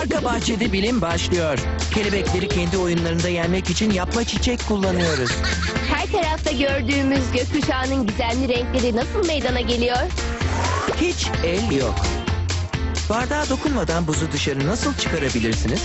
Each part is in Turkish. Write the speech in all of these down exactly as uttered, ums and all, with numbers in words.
Arka bahçede bilim başlıyor. Kelebekleri kendi oyunlarında yenmek için yapma çiçek kullanıyoruz. Her tarafta gördüğümüz gökkuşağının gizemli renkleri nasıl meydana geliyor? Hiç el yok. Bardağa dokunmadan buzu dışarı nasıl çıkarabilirsiniz?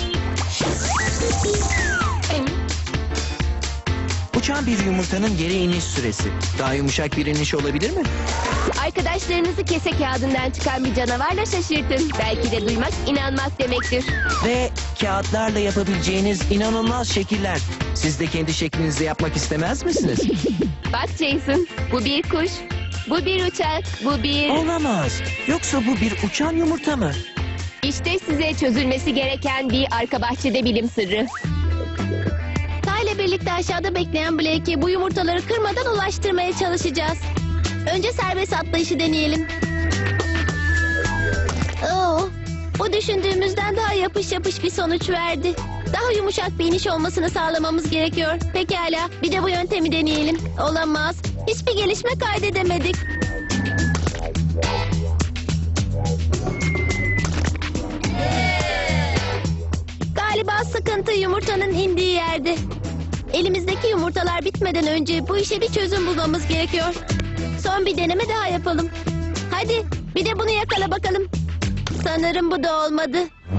Uçan bir yumurtanın yere iniş süresi. Daha yumuşak bir iniş olabilir mi? Arkadaşlarınızı kese kağıdından çıkan bir canavarla şaşırtın. Belki de duymak inanmak demektir. Ve kağıtlarla yapabileceğiniz inanılmaz şekiller. Siz de kendi şeklinizde yapmak istemez misiniz? Bak Jason, bu bir kuş, bu bir uçak, bu bir... Olamaz. Yoksa bu bir uçan yumurta mı? İşte size çözülmesi gereken bir arka bahçede bilim sırrı. Ile birlikte aşağıda bekleyen Blake'e bu yumurtaları kırmadan ulaştırmaya çalışacağız. Önce serbest atlayışı deneyelim. Oo, bu düşündüğümüzden daha yapış yapış bir sonuç verdi. Daha yumuşak bir iniş olmasını sağlamamız gerekiyor. Pekala, bir de bu yöntemi deneyelim. Olamaz. Hiçbir gelişme kaydedemedik. Galiba sıkıntı yumurtanın indiği yerde. Elimizdeki yumurtalar bitmeden önce bu işe bir çözüm bulmamız gerekiyor. Son bir deneme daha yapalım. Hadi bir de bunu yakala bakalım. Sanırım bu da olmadı.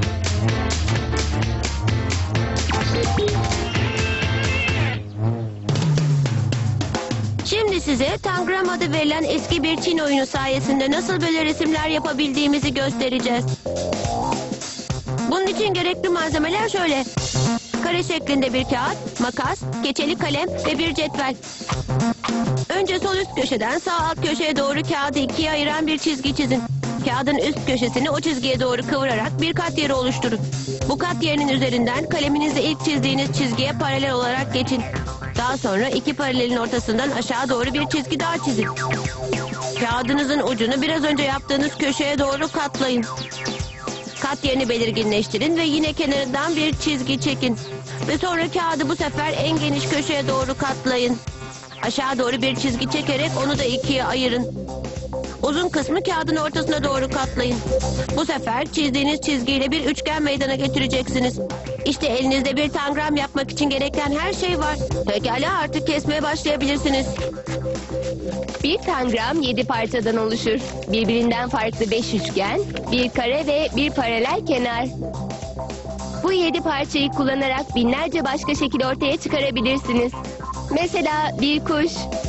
Şimdi size Tangram adı verilen eski bir Çin oyunu sayesinde nasıl böyle resimler yapabildiğimizi göstereceğiz. Bunun için gerekli malzemeler şöyle. Kare şeklinde bir kağıt, makas, keçeli kalem ve bir cetvel. Önce sol üst köşeden sağ alt köşeye doğru kağıdı ikiye ayıran bir çizgi çizin. Kağıdın üst köşesini o çizgiye doğru kıvırarak bir kat yeri oluşturun. Bu kat yerinin üzerinden kaleminizle ilk çizdiğiniz çizgiye paralel olarak geçin. Daha sonra iki paralelin ortasından aşağı doğru bir çizgi daha çizin. Kağıdınızın ucunu biraz önce yaptığınız köşeye doğru katlayın. Kat yerini belirginleştirin ve yine kenarından bir çizgi çekin. Ve sonra kağıdı bu sefer en geniş köşeye doğru katlayın. Aşağı doğru bir çizgi çekerek onu da ikiye ayırın. Uzun kısmı kağıdın ortasına doğru katlayın. Bu sefer çizdiğiniz çizgiyle bir üçgen meydana getireceksiniz. İşte elinizde bir tangram yapmak için gereken her şey var. Pekala, artık kesmeye başlayabilirsiniz. Bir tangram yedi parçadan oluşur. Birbirinden farklı beş üçgen, bir kare ve bir paralel kenar. Bu yedi parçayı kullanarak binlerce başka şekil ortaya çıkarabilirsiniz. Mesela bir kuş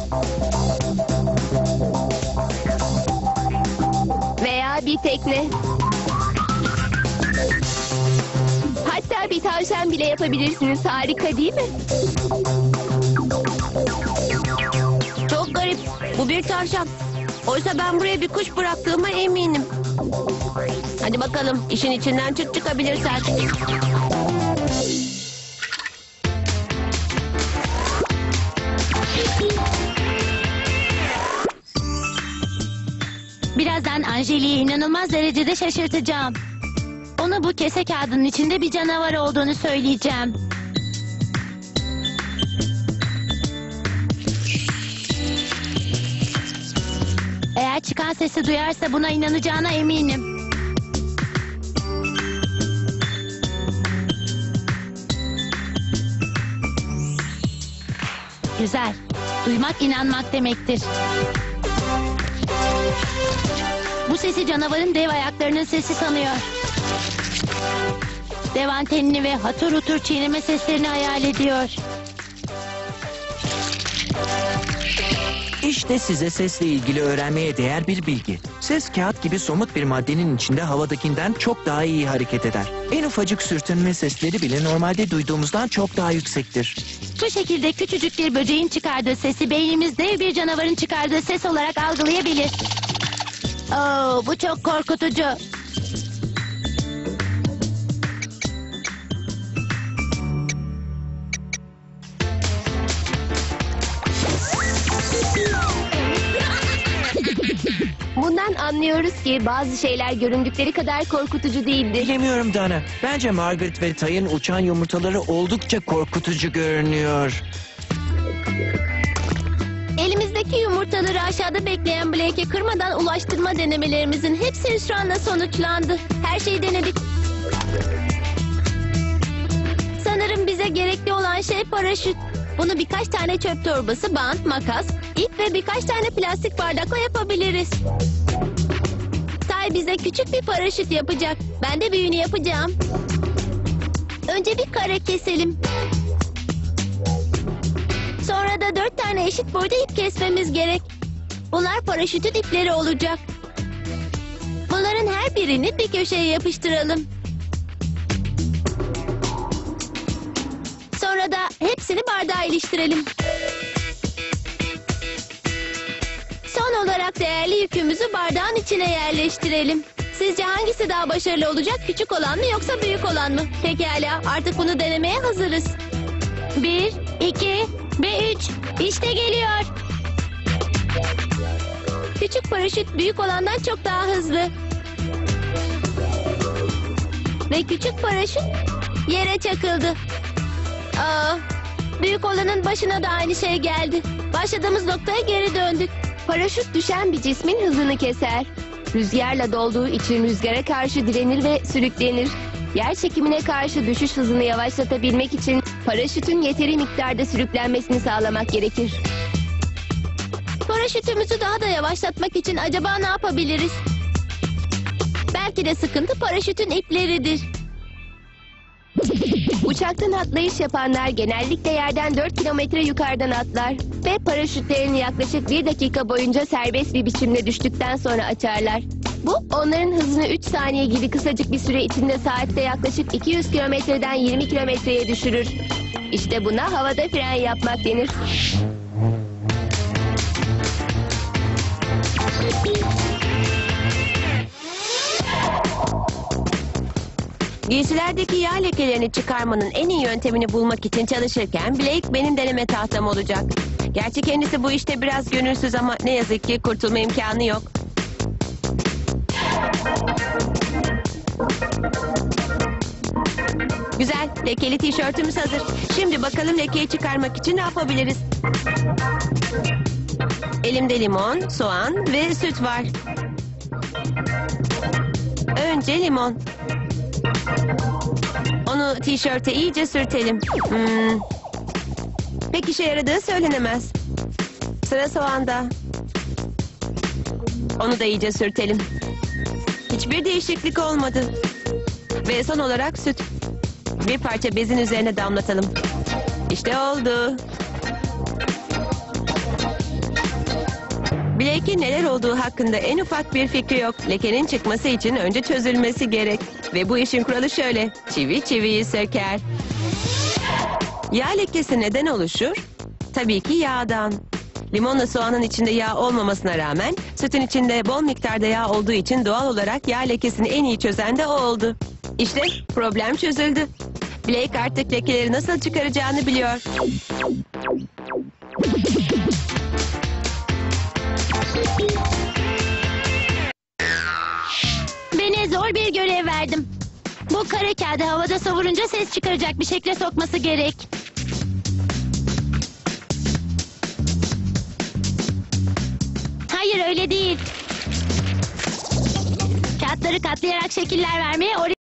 veya bir tekne. Hatta bir tavşan bile yapabilirsiniz. Harika değil mi? Çok garip. Bu bir tavşan. Oysa ben buraya bir kuş bıraktığıma eminim. Hadi bakalım, işin içinden çık çıkabilirsen. Birazdan Angeli'yi inanılmaz derecede şaşırtacağım. Ona bu kese kağıdının içinde bir canavar olduğunu söyleyeceğim. Eğer çıkan sesi duyarsa buna inanacağına eminim. Güzel. Duymak inanmak demektir. Bu sesi canavarın dev ayaklarının sesi sanıyor. Dev antenini ve hatır hutur çiğneme seslerini hayal ediyor. İşte size sesle ilgili öğrenmeye değer bir bilgi. Ses kağıt gibi somut bir maddenin içinde havadakinden çok daha iyi hareket eder. En ufacık sürtünme sesleri bile normalde duyduğumuzdan çok daha yüksektir. Bu şekilde küçücük bir böceğin çıkardığı sesi beynimiz dev bir canavarın çıkardığı ses olarak algılayabilir. Oo, bu çok korkutucu. Bundan anlıyoruz ki bazı şeyler göründükleri kadar korkutucu değildir. Bilemiyorum Dana. Bence Margaret ve Tay'ın uçan yumurtaları oldukça korkutucu görünüyor. Elimizdeki yumurtaları aşağıda bekleyen Blake'e kırmadan ulaştırma denemelerimizin hepsi hüsranla sonuçlandı. Her şeyi denedik. Sanırım bize gerekli olan şey paraşüt. Bunu birkaç tane çöp torbası, bant, makas, ip ve birkaç tane plastik bardakla yapabiliriz. Tay bize küçük bir paraşüt yapacak. Ben de büyüğünü yapacağım. Önce bir kare keselim. Sonra da dört tane eşit boyda ip kesmemiz gerek. Bunlar paraşütün ipleri olacak. Bunların her birini bir köşeye yapıştıralım. Sonra da hepsini bardağa iliştirelim. Son olarak değerli yükümüzü bardağın içine yerleştirelim. Sizce hangisi daha başarılı olacak? Küçük olan mı yoksa büyük olan mı? Pekala, artık bunu denemeye hazırız. Bir, iki ve üç. İşte geliyor. Küçük paraşüt büyük olandan çok daha hızlı. Ve küçük paraşüt yere çakıldı. Aa, büyük olanın başına da aynı şey geldi. Başladığımız noktaya geri döndük. Paraşüt düşen bir cismin hızını keser. Rüzgarla dolduğu için rüzgara karşı direnir ve sürüklenir. Yer çekimine karşı düşüş hızını yavaşlatabilmek için paraşütün yeteri miktarda sürüklenmesini sağlamak gerekir. Paraşütümüzü daha da yavaşlatmak için acaba ne yapabiliriz? Belki de sıkıntı paraşütün ipleridir. Uçaktan atlayış yapanlar genellikle yerden dört kilometre yukarıdan atlar ve paraşütlerini yaklaşık bir dakika boyunca serbest bir biçimde düştükten sonra açarlar. Bu onların hızını üç saniye gibi kısacık bir süre içinde saatte yaklaşık iki yüz kilometreden yirmi kilometreye düşürür. İşte buna havada fren yapmak denir. Giysilerdeki yağ lekelerini çıkarmanın en iyi yöntemini bulmak için çalışırken Blake benim deneme tahtam olacak. Gerçi kendisi bu işte biraz gönülsüz ama ne yazık ki kurtulma imkanı yok. Güzel, lekeli tişörtümüz hazır. Şimdi bakalım lekeyi çıkarmak için ne yapabiliriz? Elimde limon, soğan ve süt var. Önce limon. Onu tişörte iyice sürtelim. Hmm. Pek işe yaradığı söylenemez. Sıra soğanda. Onu da iyice sürtelim. Hiçbir değişiklik olmadı. Ve son olarak süt. Bir parça bezin üzerine damlatalım. İşte oldu. Blake'in neler olduğu hakkında en ufak bir fikri yok. Lekenin çıkması için önce çözülmesi gerek. Ve bu işin kuralı şöyle. Çivi çiviyi söker. Yağ lekesi neden oluşur? Tabii ki yağdan. Limonla soğanın içinde yağ olmamasına rağmen sütün içinde bol miktarda yağ olduğu için doğal olarak yağ lekesini en iyi çözen de o oldu. İşte problem çözüldü. Blake artık lekeleri nasıl çıkaracağını biliyor. Bana zor bir görev verdim. Bu kara kağıdı havada savurunca ses çıkaracak bir şekle sokması gerek. Hayır, öyle değil. Kağıtları katlayarak şekiller vermeye, oraya